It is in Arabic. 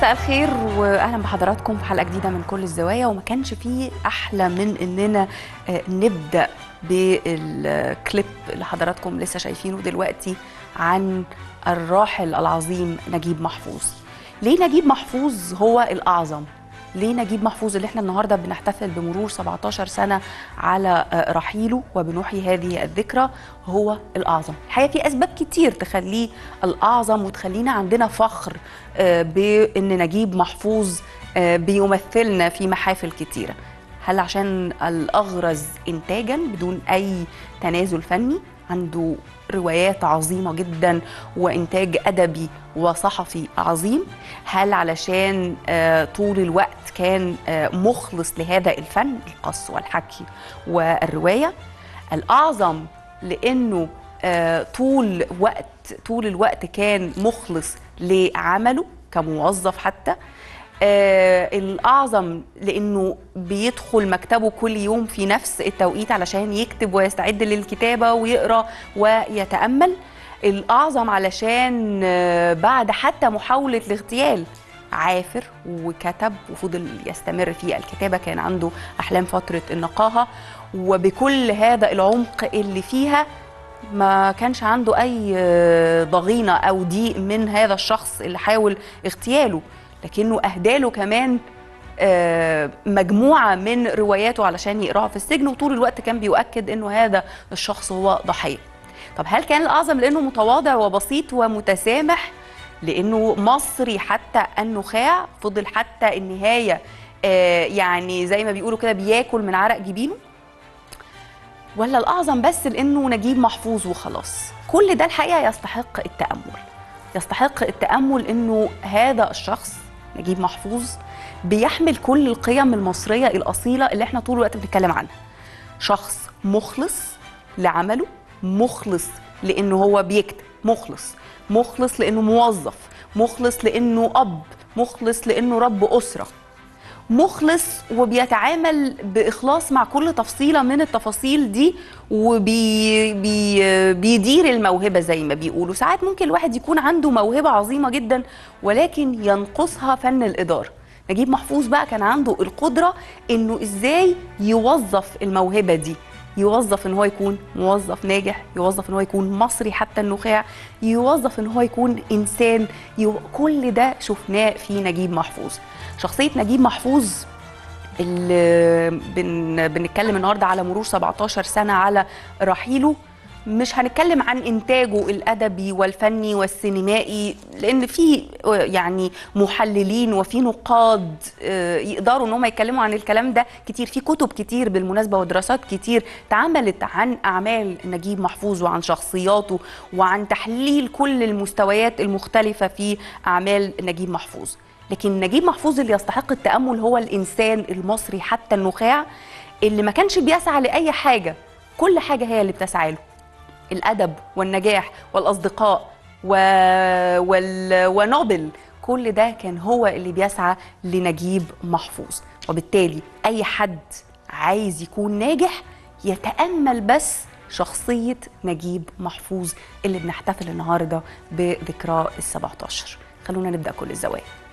مساء الخير واهلا بحضراتكم في حلقه جديده من كل الزوايا. وما كانش فيه احلى من اننا نبدا بالكليب اللي حضراتكم لسه شايفينه دلوقتي عن الراحل العظيم نجيب محفوظ. ليه نجيب محفوظ هو الاعظم؟ ليه نجيب محفوظ اللي احنا النهارده بنحتفل بمرور 17 سنه على رحيله وبنحيي هذه الذكرى هو الاعظم؟ الحقيقه في اسباب كتير تخليه الاعظم وتخلينا عندنا فخر بان نجيب محفوظ بيمثلنا في محافل كتيره. هل عشان الاغرز انتاجا بدون اي تنازل فني، عنده روايات عظيمة جدا وإنتاج أدبي وصحفي عظيم؟ هل علشان طول الوقت كان مخلص لهذا الفن، القص والحكي والرواية؟ الأعظم لأنه طول الوقت كان مخلص لعمله كموظف حتى. الأعظم لأنه بيدخل مكتبه كل يوم في نفس التوقيت علشان يكتب ويستعد للكتابة ويقرأ ويتأمل. الأعظم علشان بعد حتى محاولة الاغتيال عافر وكتب وفضل يستمر في الكتابة، كان عنده أحلام فترة النقاهة، وبكل هذا العمق اللي فيها ما كانش عنده أي ضغينة أو ضيق من هذا الشخص اللي حاول اغتياله، لكنه أهداله كمان مجموعة من رواياته علشان يقراها في السجن، وطول الوقت كان بيؤكد أنه هذا الشخص هو ضحية. طب هل كان الأعظم لأنه متواضع وبسيط ومتسامح، لأنه مصري حتى النخاع، فضل حتى النهاية يعني زي ما بيقولوا كده بياكل من عرق جبينه؟ ولا الأعظم بس لأنه نجيب محفوظ وخلاص؟ كل ده الحقيقة يستحق التأمل، يستحق التأمل أنه هذا الشخص نجيب محفوظ بيحمل كل القيم المصرية الأصيلة اللي احنا طول الوقت بنتكلم عنها. شخص مخلص لعمله، مخلص لأنه هو بيكتب، مخلص لأنه موظف، مخلص لأنه أب، مخلص لأنه رب أسرة، مخلص وبيتعامل بإخلاص مع كل تفصيلة من التفاصيل دي، وبيدير الموهبة زي ما بيقولوا. ساعات ممكن الواحد يكون عنده موهبة عظيمة جدا ولكن ينقصها فن الإدارة. نجيب محفوظ بقى كان عنده القدرة إنه إزاي يوظف الموهبة دي، يوظف إن هو يكون موظف ناجح، يوظف إن هو يكون مصري حتى النخاع، يوظف إن هو يكون إنسان. كل ده شفناه في نجيب محفوظ. شخصية نجيب محفوظ اللي بنتكلم النهارده على مرور 17 سنة على رحيله، مش هنتكلم عن إنتاجه الأدبي والفني والسينمائي، لأن في يعني محللين وفي نقاد يقدروا إن هم يتكلموا عن الكلام ده كتير. في كتب كتير بالمناسبة ودراسات كتير اتعملت عن أعمال نجيب محفوظ وعن شخصياته وعن تحليل كل المستويات المختلفة في أعمال نجيب محفوظ. لكن نجيب محفوظ اللي يستحق التأمل هو الإنسان المصري حتى النخاع، اللي ما كانش بيسعى لأي حاجة، كل حاجة هي اللي بتسعى له: الأدب والنجاح والأصدقاء ونوبل. كل ده كان هو اللي بيسعى لنجيب محفوظ. وبالتالي أي حد عايز يكون ناجح يتأمل بس شخصية نجيب محفوظ اللي بنحتفل النهاردة بذكرى ال17. خلونا نبدأ كل الزوايا.